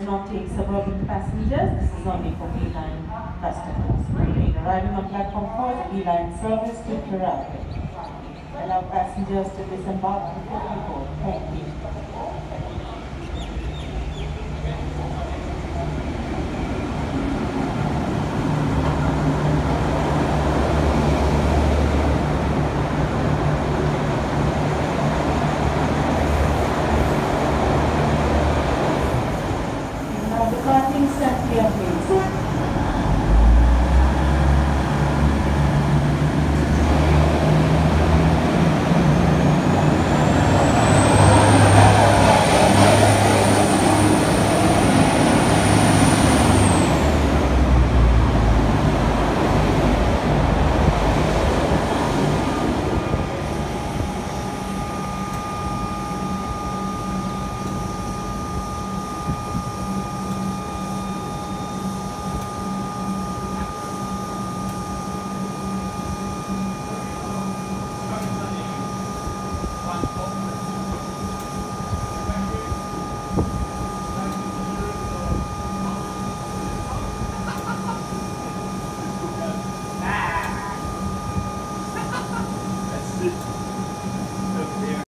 not take suburban passengers. This is only for B-Line customers. Okay, arriving on platform 4 is B-Line service to Caulfield. Allow passengers to disembark before you board. Thank you.